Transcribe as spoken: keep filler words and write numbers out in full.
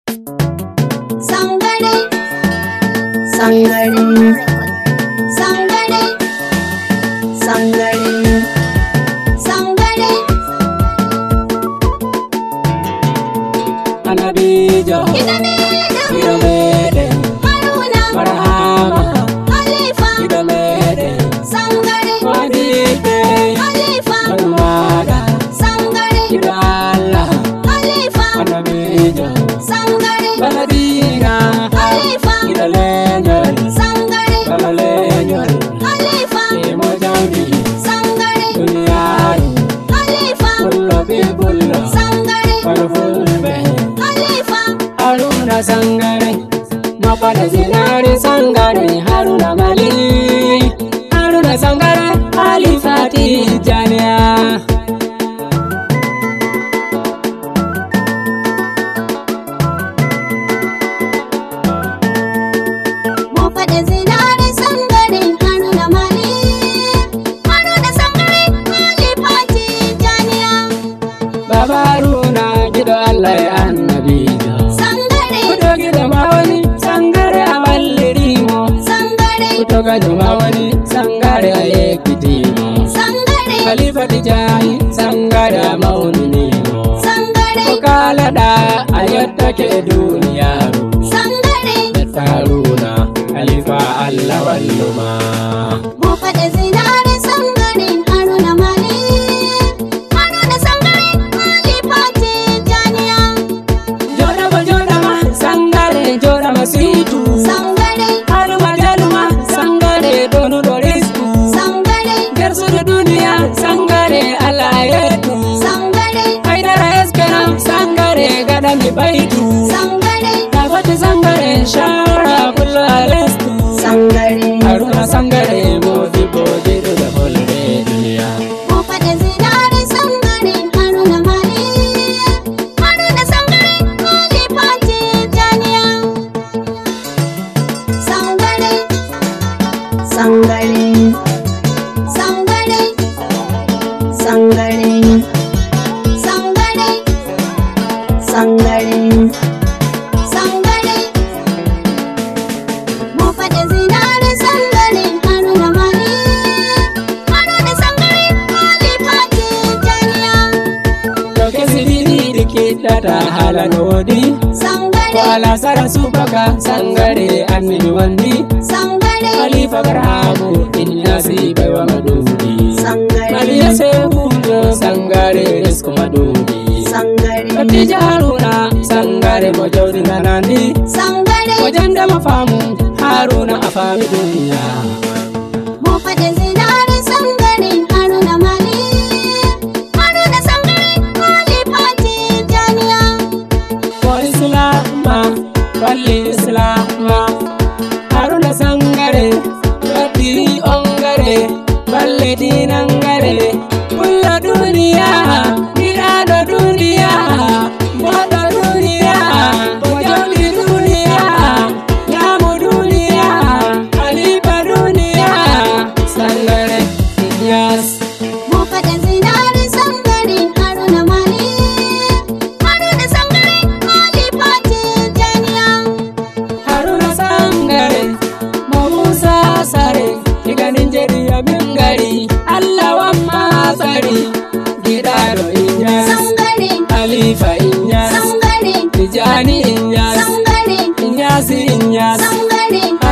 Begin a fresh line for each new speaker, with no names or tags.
Sangare, sangare, sangare, sangare, sangare.
Anabijo, Idamede,
Haruna,
Marahama,
Khalifa,
Idamede,
Sangare,
Madide,
Khalifa,
Manumaga,
Sangare,
Idala,
Khalifa,
Anabijo,
Sangare,
Baladina,
Khalifa,
Idalenyol,
Sangare,
Balalenyol,
Khalifa,
Emojaudi,
Sangare,
Dunyaru,
Khalifa,
Bullo Bibullo,
Sangare,
Balfulbe,
Khalifa,
Haruna Sangare, Mapada Zinari Sangare, Haruna Mali, Haruna Sangare, Khalifa Tijaniya.
mu faɗa zinare Sangare, Haruna Mali, Haruna Sangare, Khalifa Tijaniya.
Baba Haruna gido Allah ya annabijo,
Sangare,
kuto gido mawani Sangare a wallirimo,
Sangare,
kuto gido mawani Sangare a yekitimo,
Sangare,
Khalifa Tijani Sangare a maununimo,
Sangare,
Okalada a yottake duniyaru,
Sangare,
Haruna Khalifa Allah walluma.
mu faɗa zinare Sangare, Haruna Mali, Haruna Sangare, Khalifa Tijaniya.
Jodama jodama Sangare jodama situ,
Sangare,
Haruma jaluma Sangare donu dorisku,
Sangare,
Gersudu duniya Sangare Allah yetu,
Sangare,
Haidara eskena Sangare gadami baitu,
Sangare,
Tafati Sangare shara kullu alestu,
Sangare,
Haruna Sangare modi bodi da holre duniya.
mu faɗa zinare Sangare, Haruna Mali, Haruna Sangare, Khalifa Tijaniya. Sangare, Sangare, Sangare, Sangare, Sangare, Sangare, Sangare. Mu faɗa zinare Sangare, Haruna Mali, Haruna Sangare, Khalifa Tijaniya.
Toke siriri dike data halanodi,
Sangare,
Wala sara subaka Sangare annabi wandi,
Sangare,
Khalifa Barhamu Inyasi baiwa madudi,
Sangare,
Mariya Sebujo Sangare risku madudi,
Sangare,
Khadija Haruna Sangare mojaudi nanandi,
Sangare,
Wajanda mafamu Haruna afami dunia.
mu faɗa zinare Sangare, Haruna Mali, Haruna Sangare, Khalifa Tijaniya.
Ko Islama walli Islama, Haruna Sangare Rati ongare balle dinangare, Bulla duniya Mirado duniya Bodo duniya Bojoli duniya Yamu duniya Khalifa duniya Sangare Inyas.
Mu faɗa zinare Sangare, Haruna Mali, Haruna Sangare, Khalifa Tijaniya.
Haruna Sangare Mamusa sare Iganin jeri abingari Allah wa masari Gidaro Inyas,
Sangare,
Khalifa Inyas,
Sangare,
Tijani Inyas,
Sangare,
Inyasi Inyas,
Sangare,